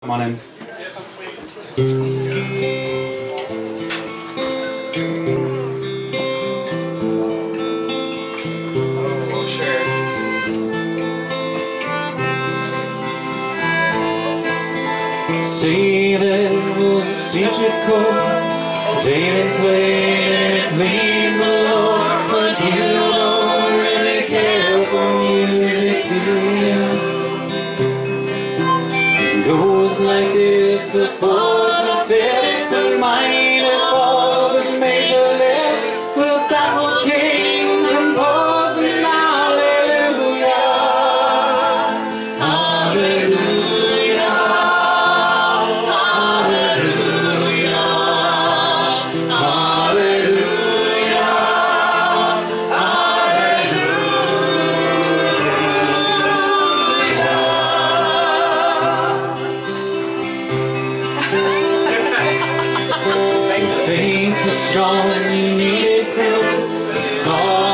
Come on in. Oh, sure. See, there was a secret chord, David played and it pleased the Lord, but you don't really care for music, do you? It goes like this, the fourth, the fifth, the minor fall, the major lift, with baffled king composing hallelujah, hallelujah, hallelujah, hallelujah, hallelujah. Faith was strong, you needed proof. The song